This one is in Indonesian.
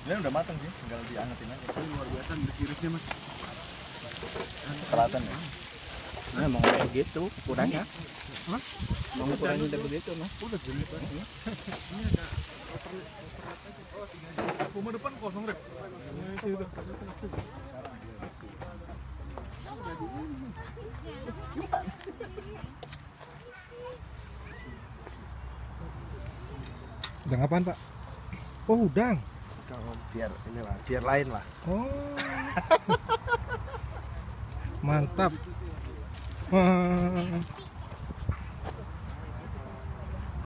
Ini udah matang sih, tinggal diangetin aja. Ini luar biasa bersiripnya mas. Kelihatan ya. Nah, emang kayak gitu ukurannya. Hah? Emang ukurannya udah begitu mas. Udah jadi mas. Ini ada rumah depan kosong rek. Udang apaan pak? Oh udang. Biar inilah, biar lain lah. Oh. Mantap. Wah.